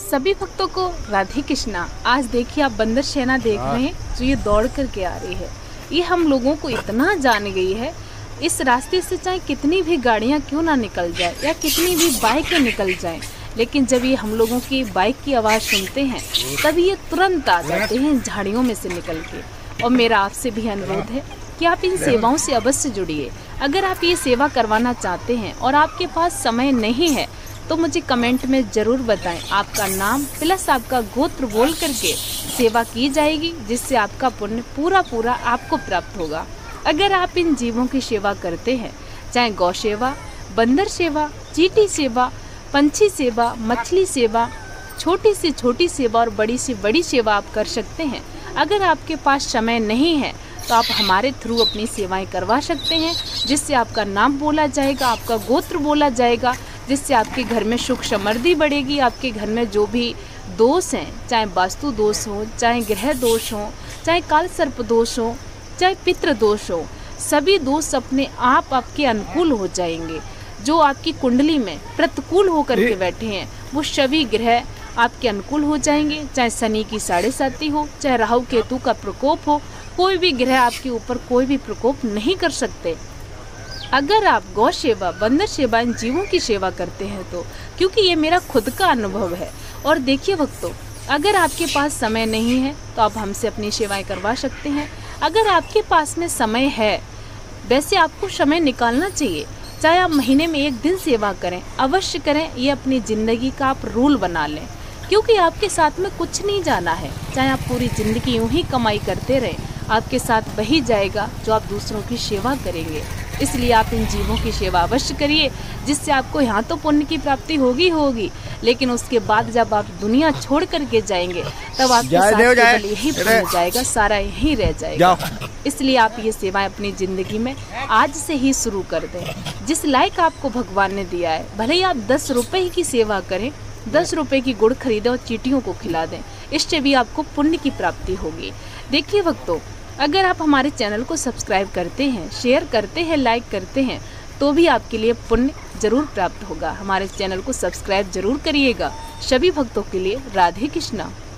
सभी भक्तों को राधे कृष्णा। आज देखिए आप बंदर सेना देख रहे हैं जो ये दौड़ करके आ रही है। ये हम लोगों को इतना जान गई है, इस रास्ते से चाहे कितनी भी गाड़ियां क्यों ना निकल जाए या कितनी भी बाइकें निकल जाएं, लेकिन जब ये हम लोगों की बाइक की आवाज़ सुनते हैं तभी ये तुरंत आ जाते हैं झाड़ियों में से निकल के। और मेरा आपसे भी अनुरोध है कि आप इन सेवाओं से अवश्य जुड़िए। अगर आप ये सेवा करवाना चाहते हैं और आपके पास समय नहीं है तो मुझे कमेंट में ज़रूर बताएं। आपका नाम प्लस आपका गोत्र बोल करके सेवा की जाएगी, जिससे आपका पुण्य पूरा आपको प्राप्त होगा। अगर आप इन जीवों की सेवा करते हैं, चाहे गौ सेवा, बंदर सेवा, चींटी सेवा, पंछी सेवा, मछली सेवा, छोटी से छोटी सेवा और बड़ी से बड़ी सेवा आप कर सकते हैं। अगर आपके पास समय नहीं है तो आप हमारे थ्रू अपनी सेवाएं करवा सकते हैं, जिससे आपका नाम बोला जाएगा, आपका गोत्र बोला जाएगा, जिससे आपके घर में सुख समृद्धि बढ़ेगी। आपके घर में जो भी दोष हैं, चाहे वास्तु दोष हो, चाहे ग्रह दोष हो, चाहे काल सर्प दोष हो, चाहे पितृ दोष हो, सभी दोष अपने आप आपके अनुकूल हो जाएंगे। जो आपकी कुंडली में प्रतिकूल होकर के बैठे हैं वो सभी ग्रह आपके अनुकूल हो जाएंगे। चाहे शनि की 7.5 हो, चाहे राहु केतु का प्रकोप हो, कोई भी ग्रह आपके ऊपर कोई भी प्रकोप नहीं कर सकते। अगर आप गौ सेवा, बंदर सेवा, इन जीवों की सेवा करते हैं तो, क्योंकि ये मेरा खुद का अनुभव है। और देखिए भक्तों, अगर आपके पास समय नहीं है तो आप हमसे अपनी सेवाएं करवा सकते हैं। अगर आपके पास में समय है, वैसे आपको समय निकालना चाहिए। चाहे आप महीने में 1 दिन सेवा करें, अवश्य करें। ये अपनी ज़िंदगी का आप रूल बना लें, क्योंकि आपके साथ में कुछ नहीं जाना है। चाहे आप पूरी ज़िंदगी यूँ ही कमाई करते रहें, आपके साथ वही जाएगा जो आप दूसरों की सेवा करेंगे। इसलिए आप इन जीवों की सेवा अवश्य करिए, जिससे आपको यहाँ तो पुण्य की प्राप्ति होगी, लेकिन उसके बाद जब आप दुनिया छोड़ करके जाएंगे तब आपके साथ केवल यही पुण्य जाएगा, सारा यही रह जाएगा। इसलिए आप ये सेवाएं अपनी ज़िंदगी में आज से ही शुरू कर दें। जिस लायक आपको भगवान ने दिया है, भले ही आप 10 रुपये की सेवा करें, 10 रुपये की गुड़ खरीदें और चींटियों को खिला दें, इससे भी आपको पुण्य की प्राप्ति होगी। देखिए भक्तों, अगर आप हमारे चैनल को सब्सक्राइब करते हैं, शेयर करते हैं, लाइक करते हैं, तो भी आपके लिए पुण्य जरूर प्राप्त होगा। हमारे चैनल को सब्सक्राइब जरूर करिएगा। सभी भक्तों के लिए राधे कृष्णा।